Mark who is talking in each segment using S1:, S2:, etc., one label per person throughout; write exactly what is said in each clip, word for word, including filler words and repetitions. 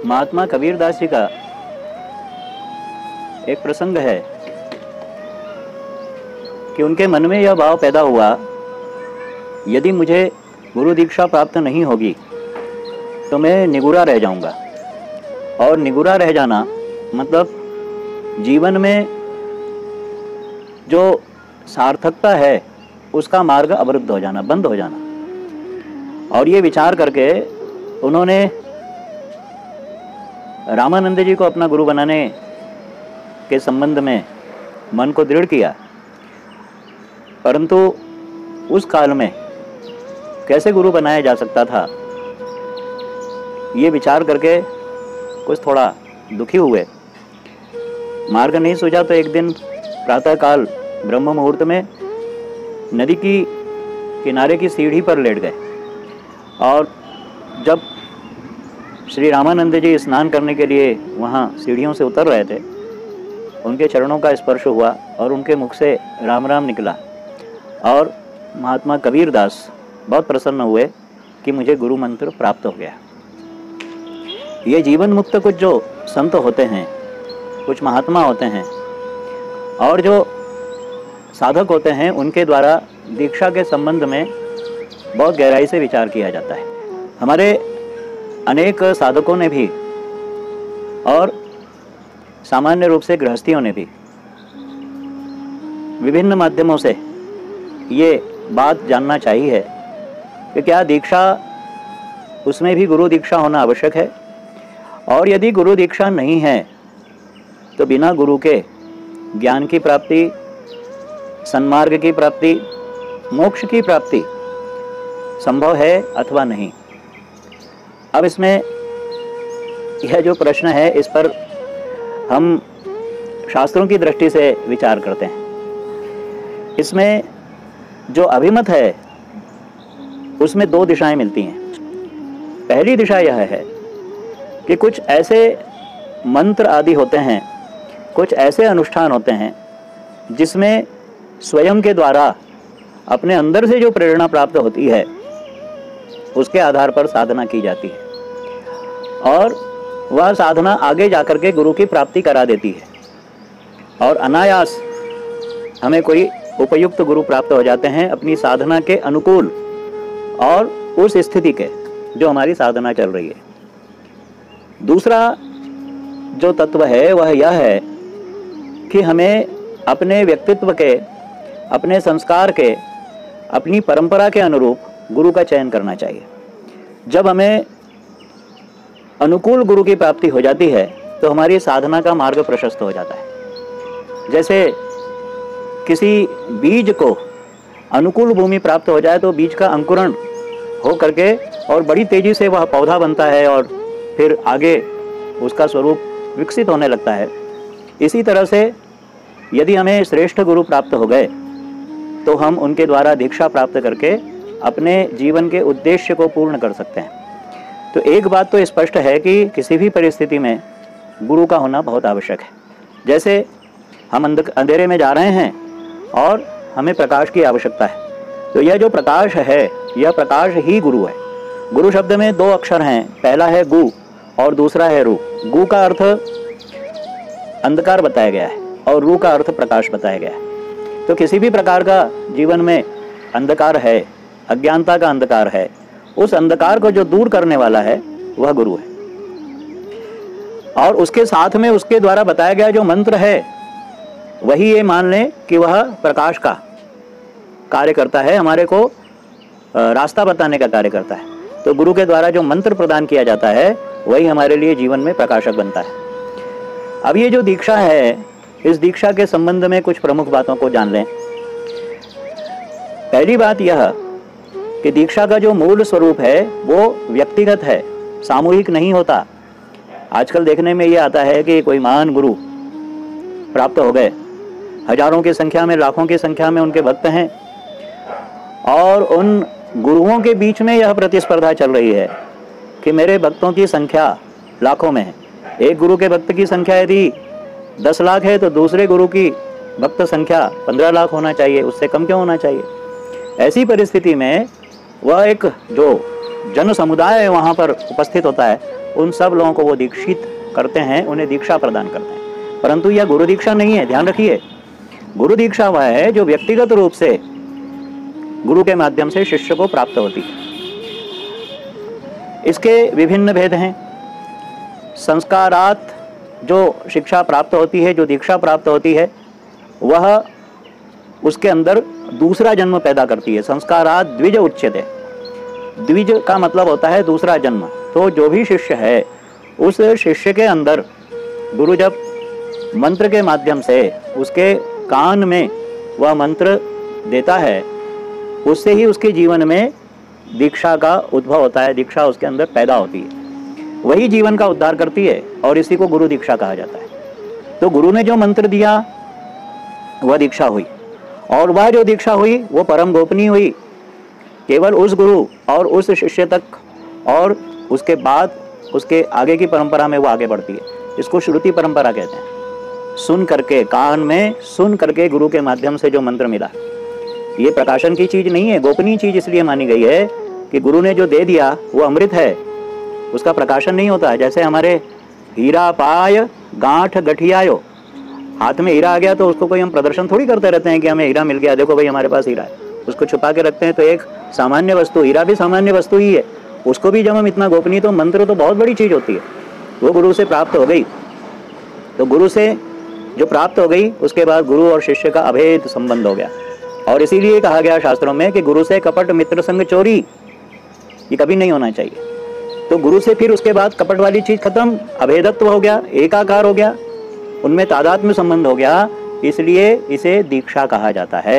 S1: महात्मा कबीरदास जी का एक प्रसंग है कि उनके मन में यह भाव पैदा हुआ, यदि मुझे गुरु दीक्षा प्राप्त नहीं होगी तो मैं निगुरा रह जाऊंगा। और निगुरा रह जाना मतलब जीवन में जो सार्थकता है उसका मार्ग अवरुद्ध हो जाना, बंद हो जाना। और ये विचार करके उन्होंने रामानंद जी को अपना गुरु बनाने के संबंध में मन को दृढ़ किया। परंतु उस काल में कैसे गुरु बनाया जा सकता था, ये विचार करके कुछ थोड़ा दुखी हुए। मार्ग नहीं सूझा तो एक दिन प्रातःकाल ब्रह्म मुहूर्त में नदी की किनारे की सीढ़ी पर लेट गए। और जब श्री रामानंद जी स्नान करने के लिए वहाँ सीढ़ियों से उतर रहे थे, उनके चरणों का स्पर्श हुआ और उनके मुख से राम राम निकला। और महात्मा कबीरदास बहुत प्रसन्न हुए कि मुझे गुरु मंत्र प्राप्त हो गया। ये जीवन मुक्त कुछ जो संत होते हैं, कुछ महात्मा होते हैं और जो साधक होते हैं, उनके द्वारा दीक्षा के संबंध में बहुत गहराई से विचार किया जाता है। हमारे अनेक साधकों ने भी और सामान्य रूप से गृहस्थियों ने भी विभिन्न माध्यमों से ये बात जानना चाहिए कि क्या दीक्षा, उसमें भी गुरु दीक्षा होना आवश्यक है। और यदि गुरु दीक्षा नहीं है तो बिना गुरु के ज्ञान की प्राप्ति, सन्मार्ग की प्राप्ति, मोक्ष की प्राप्ति संभव है अथवा नहीं। अब इसमें यह जो प्रश्न है, इस पर हम शास्त्रों की दृष्टि से विचार करते हैं। इसमें जो अभिमत है उसमें दो दिशाएं मिलती हैं। पहली दिशा यह है कि कुछ ऐसे मंत्र आदि होते हैं, कुछ ऐसे अनुष्ठान होते हैं जिसमें स्वयं के द्वारा अपने अंदर से जो प्रेरणा प्राप्त होती है उसके आधार पर साधना की जाती है और वह साधना आगे जाकर के गुरु की प्राप्ति करा देती है और अनायास हमें कोई उपयुक्त गुरु प्राप्त हो जाते हैं अपनी साधना के अनुकूल और उस स्थिति के जो हमारी साधना चल रही है। दूसरा जो तत्व है वह यह है कि हमें अपने व्यक्तित्व के, अपने संस्कार के, अपनी परंपरा के अनुरूप गुरु का चयन करना चाहिए। जब हमें अनुकूल गुरु की प्राप्ति हो जाती है तो हमारी साधना का मार्ग प्रशस्त हो जाता है। जैसे किसी बीज को अनुकूल भूमि प्राप्त हो जाए तो बीज का अंकुरण हो करके और बड़ी तेजी से वह पौधा बनता है और फिर आगे उसका स्वरूप विकसित होने लगता है। इसी तरह से यदि हमें श्रेष्ठ गुरु प्राप्त हो गए तो हम उनके द्वारा दीक्षा प्राप्त करके अपने जीवन के उद्देश्य को पूर्ण कर सकते हैं। तो एक बात तो स्पष्ट है कि किसी भी परिस्थिति में गुरु का होना बहुत आवश्यक है। जैसे हम अंधेरे में जा रहे हैं और हमें प्रकाश की आवश्यकता है, तो यह जो प्रकाश है यह प्रकाश ही गुरु है। गुरु शब्द में दो अक्षर हैं, पहला है गु और दूसरा है रू। गु का अर्थ अंधकार बताया गया है और रू का अर्थ प्रकाश बताया गया है। तो किसी भी प्रकार का जीवन में अंधकार है, अज्ञानता का अंधकार है, उस अंधकार को जो दूर करने वाला है वह गुरु है। और उसके साथ में उसके द्वारा बताया गया जो मंत्र है वही ये मान लें कि वह प्रकाश का कार्य करता है, हमारे को रास्ता बताने का कार्य करता है। तो गुरु के द्वारा जो मंत्र प्रदान किया जाता है वही हमारे लिए जीवन में प्रकाशक बनता है। अब ये जो दीक्षा है, इस दीक्षा के संबंध में कुछ प्रमुख बातों को जान लें। पहली बात यह कि दीक्षा का जो मूल स्वरूप है वो व्यक्तिगत है, सामूहिक नहीं होता। आजकल देखने में ये आता है कि कोई महान गुरु प्राप्त हो गए, हजारों की संख्या में, लाखों की संख्या में उनके भक्त हैं और उन गुरुओं के बीच में यह प्रतिस्पर्धा चल रही है कि मेरे भक्तों की संख्या लाखों में है। एक गुरु के भक्त की संख्या यदि दस लाख है तो दूसरे गुरु की भक्त संख्या पंद्रह लाख होना चाहिए, उससे कम क्यों होना चाहिए। ऐसी परिस्थिति में वह एक जो जन समुदाय वहाँ पर उपस्थित होता है उन सब लोगों को वो दीक्षित करते हैं, उन्हें दीक्षा प्रदान करते हैं। परंतु यह गुरु दीक्षा नहीं है, ध्यान रखिए। गुरु दीक्षा वह है जो व्यक्तिगत रूप से गुरु के माध्यम से शिष्य को प्राप्त होती है। इसके विभिन्न भेद हैं। संस्कारात जो शिक्षा प्राप्त होती है, जो दीक्षा प्राप्त होती है, वह उसके अंदर दूसरा जन्म पैदा करती है। संस्कारात द्विज उच्यते। द्विज का मतलब होता है दूसरा जन्म। तो जो भी शिष्य है, उस शिष्य के अंदर गुरु जब मंत्र के माध्यम से उसके कान में वह मंत्र देता है, उससे ही उसके जीवन में दीक्षा का उद्भव होता है, दीक्षा उसके अंदर पैदा होती है, वही जीवन का उद्धार करती है और इसी को गुरु दीक्षा कहा जाता है। तो गुरु ने जो मंत्र दिया वह दीक्षा हुई, और वह जो दीक्षा हुई वो परम गोपनीय हुई, केवल उस गुरु और उस शिष्य तक, और उसके बाद उसके आगे की परंपरा में वो आगे बढ़ती है। इसको श्रुति परंपरा कहते हैं। सुन करके, कान में सुन करके गुरु के माध्यम से जो मंत्र मिला, ये प्रकाशन की चीज नहीं है, गोपनीय चीज इसलिए मानी गई है कि गुरु ने जो दे दिया वो अमृत है, उसका प्रकाशन नहीं होता है। जैसे हमारे हीरा पाय गांठ गठियायो, हाथ में हीरा आ गया तो उसको कोई हम प्रदर्शन थोड़ी करते रहते हैं कि हमें हीरा मिल गया, देखो भाई हमारे पास हीरा है, उसको छुपा के रखते हैं। तो एक सामान्य वस्तु, हीरा भी सामान्य वस्तु ही है, उसको भी जब हम इतना गोपनीय, तो मंत्र तो बहुत बड़ी चीज होती है, वो गुरु से प्राप्त हो गई। तो गुरु से जो प्राप्त हो गई, उसके बाद गुरु और शिष्य का अभेद संबंध हो गया, और इसीलिए कहा गया शास्त्रों में कि गुरु से कपट मित्र संग चोरी, ये कभी नहीं होना चाहिए। तो गुरु से फिर उसके बाद कपट वाली चीज खत्म, अभेदत्व हो गया, एकाकार हो गया, उनमें तादात्म्य संबंध हो गया, इसलिए इसे दीक्षा कहा जाता है।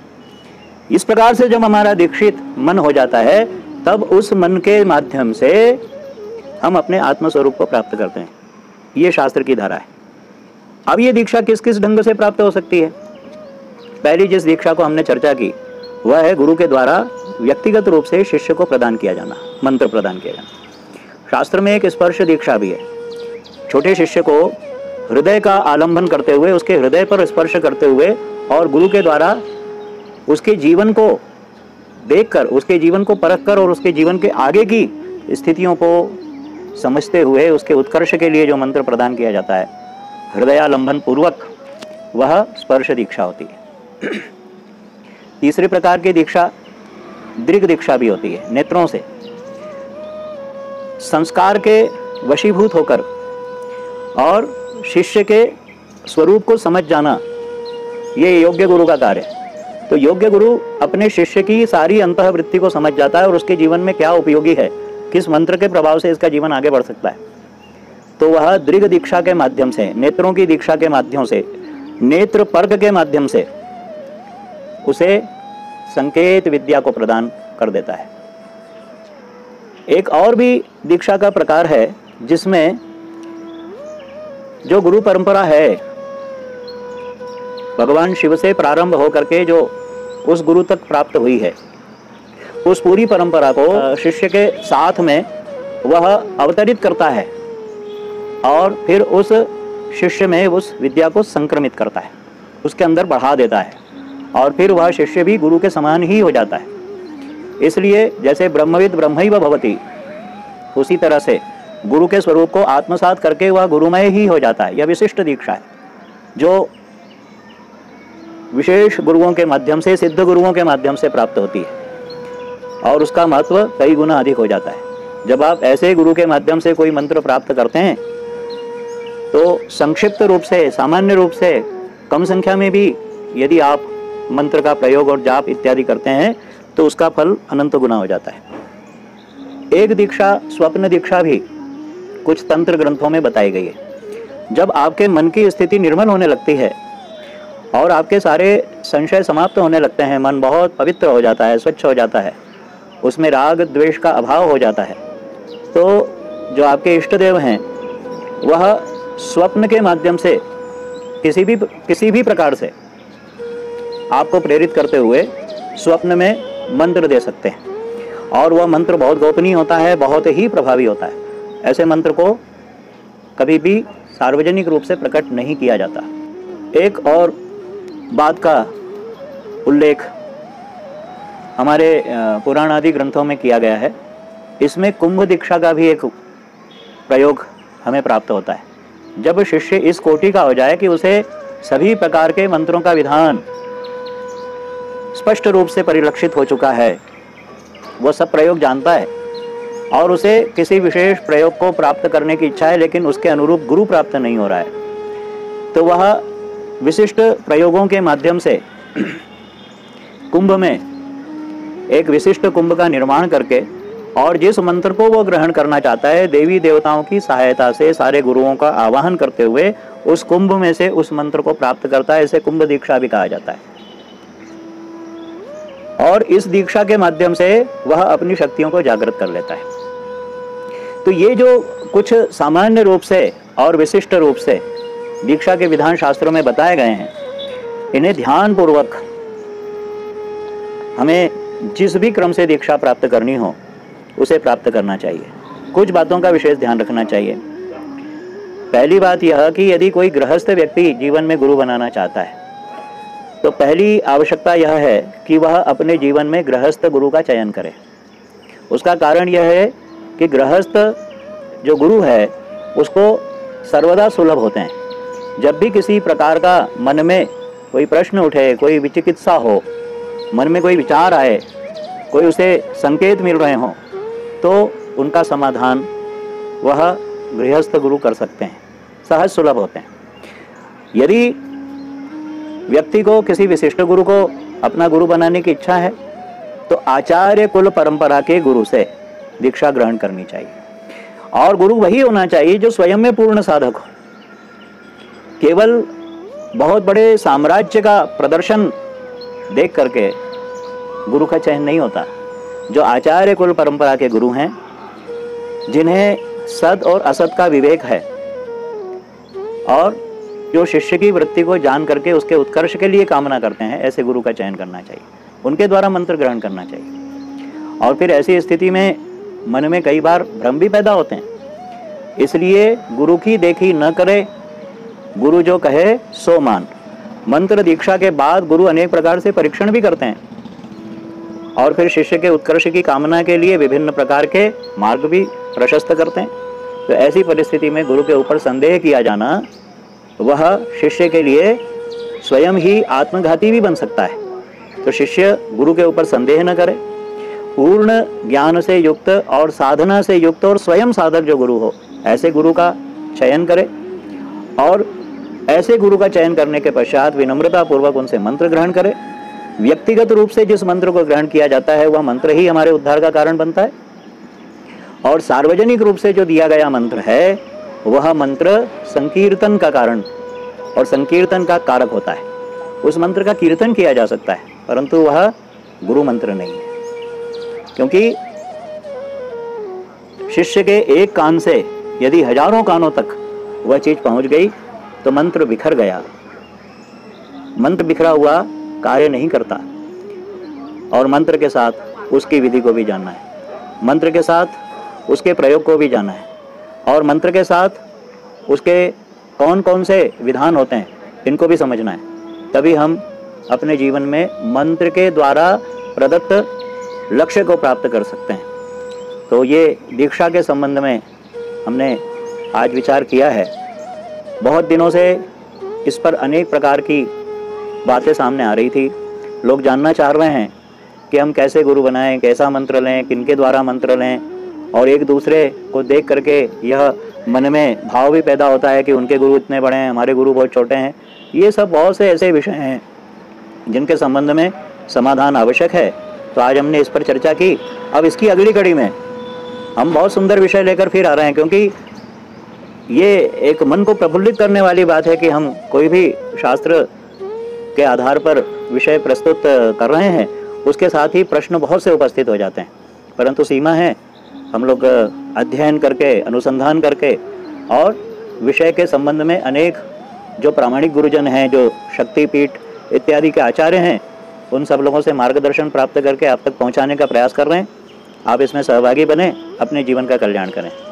S1: इस प्रकार से जब हमारा दीक्षित मन हो जाता है, तब उस मन के माध्यम से हम अपने आत्म स्वरूप को प्राप्त करते हैं। ये शास्त्र की धारा है। अब ये दीक्षा किस किस ढंग से प्राप्त हो सकती है? पहली जिस दीक्षा को हमने चर्चा की वह है गुरु के द्वारा व्यक्तिगत रूप से शिष्य को प्रदान किया जाना, मंत्र प्रदान किया जाना। शास्त्र में एक स्पर्श दीक्षा भी है। छोटे शिष्य को हृदय का आलंबन करते हुए, उसके हृदय पर स्पर्श करते हुए, और गुरु के द्वारा उसके जीवन को देखकर, उसके जीवन को परखकर और उसके जीवन के आगे की स्थितियों को समझते हुए उसके उत्कर्ष के लिए जो मंत्र प्रदान किया जाता है हृदयालंबन पूर्वक, वह स्पर्श दीक्षा होती है। तीसरे प्रकार की दीक्षा दृग दीक्षा भी होती है, नेत्रों से संस्कार के वशीभूत होकर और शिष्य के स्वरूप को समझ जाना, ये योग्य गुरु का कार्य है। तो योग्य गुरु अपने शिष्य की सारी अंतःवृत्ति को समझ जाता है और उसके जीवन में क्या उपयोगी है, किस मंत्र के प्रभाव से इसका जीवन आगे बढ़ सकता है। तो वह दृग दीक्षा के माध्यम से, नेत्रों की दीक्षा के माध्यम से, नेत्र पर्क के माध्यम से उसे संकेत विद्या को प्रदान कर देता है। एक और भी दीक्षा का प्रकार है जिसमें जो गुरु परंपरा है, भगवान शिव से प्रारंभ होकर के जो उस गुरु तक प्राप्त हुई है, उस पूरी परंपरा को शिष्य के साथ में वह अवतरित करता है और फिर उस शिष्य में उस विद्या को संक्रमित करता है, उसके अंदर बढ़ा देता है, और फिर वह शिष्य भी गुरु के समान ही हो जाता है। इसलिए जैसे ब्रह्मविद ब्रह्मैव भवति, उसी तरह से गुरु के स्वरूप को आत्मसात करके वह गुरुमय ही हो जाता है। यह विशिष्ट दीक्षा है जो विशेष गुरुओं के माध्यम से, सिद्ध गुरुओं के माध्यम से प्राप्त होती है, और उसका महत्व कई गुना अधिक हो जाता है। जब आप ऐसे गुरु के माध्यम से कोई मंत्र प्राप्त करते हैं तो संक्षिप्त रूप से, सामान्य रूप से, कम संख्या में भी यदि आप मंत्र का प्रयोग और जाप इत्यादि करते हैं तो उसका फल अनंत गुना हो जाता है। एक दीक्षा स्वप्न दीक्षा भी कुछ तंत्र ग्रंथों में बताई गई है। जब आपके मन की स्थिति निर्मल होने लगती है और आपके सारे संशय समाप्त होने लगते हैं, मन बहुत पवित्र हो जाता है, स्वच्छ हो जाता है, उसमें राग द्वेष का अभाव हो जाता है, तो जो आपके इष्ट देव हैं वह स्वप्न के माध्यम से किसी भी किसी भी प्रकार से आपको प्रेरित करते हुए स्वप्न में मंत्र दे सकते हैं, और वह मंत्र बहुत गोपनीय होता है, बहुत ही प्रभावी होता है। ऐसे मंत्र को कभी भी सार्वजनिक रूप से प्रकट नहीं किया जाता। एक और बात का उल्लेख हमारे पुराण आदि ग्रंथों में किया गया है। इसमें कुंभ दीक्षा का भी एक प्रयोग हमें प्राप्त होता है। जब शिष्य इस कोटि का हो जाए कि उसे सभी प्रकार के मंत्रों का विधान स्पष्ट रूप से परिलक्षित हो चुका है, वो सब प्रयोग जानता है और उसे किसी विशेष प्रयोग को प्राप्त करने की इच्छा है, लेकिन उसके अनुरूप गुरु प्राप्त नहीं हो रहा है, तो वह विशिष्ट प्रयोगों के माध्यम से कुंभ में एक विशिष्ट कुंभ का निर्माण करके और जिस मंत्र को वो ग्रहण करना चाहता है, देवी देवताओं की सहायता से सारे गुरुओं का आवाहन करते हुए उस कुंभ में से उस मंत्र को प्राप्त करता है। इसे कुंभ दीक्षा भी कहा जाता है। और इस दीक्षा के माध्यम से वह अपनी शक्तियों को जागृत कर लेता है। तो ये जो कुछ सामान्य रूप से और विशिष्ट रूप से दीक्षा के विधान शास्त्रों में बताए गए हैं, इन्हें ध्यान पूर्वक हमें जिस भी क्रम से दीक्षा प्राप्त करनी हो उसे प्राप्त करना चाहिए। कुछ बातों का विशेष ध्यान रखना चाहिए। पहली बात यह कि यदि कोई गृहस्थ व्यक्ति जीवन में गुरु बनाना चाहता है तो पहली आवश्यकता यह है कि वह अपने जीवन में गृहस्थ गुरु का चयन करे। उसका कारण यह है कि गृहस्थ जो गुरु है उसको सर्वदा सुलभ होते हैं। जब भी किसी प्रकार का मन में कोई प्रश्न उठे, कोई विचिकित्सा हो, मन में कोई विचार आए, कोई उसे संकेत मिल रहे हों, तो उनका समाधान वह गृहस्थ गुरु कर सकते हैं, सहज सुलभ होते हैं। यदि व्यक्ति को किसी विशिष्ट गुरु को अपना गुरु बनाने की इच्छा है तो आचार्य कुल परंपरा के गुरु से दीक्षा ग्रहण करनी चाहिए। और गुरु वही होना चाहिए जो स्वयं में पूर्ण साधक हो। केवल बहुत बड़े साम्राज्य का प्रदर्शन देख करके गुरु का चयन नहीं होता। जो आचार्य कुल परंपरा के गुरु हैं, जिन्हें सत और असत का विवेक है और जो शिष्य की वृत्ति को जान करके उसके उत्कर्ष के लिए कामना करते हैं, ऐसे गुरु का चयन करना चाहिए। उनके द्वारा मंत्र ग्रहण करना चाहिए। और फिर ऐसी स्थिति में मन में कई बार भ्रम भी पैदा होते हैं। इसलिए गुरु की देखी न करे, गुरु जो कहे सो मान। मंत्र दीक्षा के बाद गुरु अनेक प्रकार से परीक्षण भी करते हैं और फिर शिष्य के उत्कर्ष की कामना के लिए विभिन्न प्रकार के मार्ग भी प्रशस्त करते हैं। तो ऐसी परिस्थिति में गुरु के ऊपर संदेह किया जाना वह शिष्य के लिए स्वयं ही आत्मघाती भी बन सकता है। तो शिष्य गुरु के ऊपर संदेह न करे, पूर्ण ज्ञान से युक्त और साधना से युक्त और स्वयं साधक जो गुरु हो, ऐसे गुरु का चयन करे। और ऐसे गुरु का चयन करने के पश्चात विनम्रता पूर्वक उनसे मंत्र ग्रहण करे। व्यक्तिगत रूप से जिस मंत्र को ग्रहण किया जाता है वह मंत्र ही हमारे उद्धार का कारण बनता है, और सार्वजनिक रूप से जो दिया गया मंत्र है वह मंत्र संकीर्तन का कारण और संकीर्तन का कारक होता है। उस मंत्र का कीर्तन किया जा सकता है, परंतु वह गुरु मंत्र नहीं है। क्योंकि शिष्य के एक कान से यदि हजारों कानों तक वह चीज पहुंच गई तो मंत्र बिखर गया। मंत्र बिखरा हुआ कार्य नहीं करता। और मंत्र के साथ उसकी विधि को भी जानना है, मंत्र के साथ उसके प्रयोग को भी जानना है, और मंत्र के साथ उसके कौन कौन से विधान होते हैं इनको भी समझना है। तभी हम अपने जीवन में मंत्र के द्वारा प्रदत्त लक्ष्य को प्राप्त कर सकते हैं। तो ये दीक्षा के संबंध में हमने आज विचार किया है। बहुत दिनों से इस पर अनेक प्रकार की बातें सामने आ रही थी। लोग जानना चाह रहे हैं कि हम कैसे गुरु बनाएं, कैसा मंत्र लें, किनके द्वारा मंत्र लें, और एक दूसरे को देख करके यह मन में भाव भी पैदा होता है कि उनके गुरु इतने बड़े हैं, हमारे गुरु बहुत छोटे हैं। ये सब बहुत से ऐसे विषय हैं जिनके संबंध में समाधान आवश्यक है। तो आज हमने इस पर चर्चा की। अब इसकी अगली कड़ी में हम बहुत सुंदर विषय लेकर फिर आ रहे हैं, क्योंकि ये एक मन को प्रफुल्लित करने वाली बात है कि हम कोई भी शास्त्र के आधार पर विषय प्रस्तुत कर रहे हैं, उसके साथ ही प्रश्न बहुत से उपस्थित हो जाते हैं। परंतु सीमा है, हम लोग अध्ययन करके, अनुसंधान करके और विषय के संबंध में अनेक जो प्रामाणिक गुरुजन हैं, जो शक्तिपीठ इत्यादि के आचार्य हैं, उन सब लोगों से मार्गदर्शन प्राप्त करके आप तक पहुंचाने का प्रयास कर रहे हैं। आप इसमें सहभागी बने, अपने जीवन का कल्याण करें।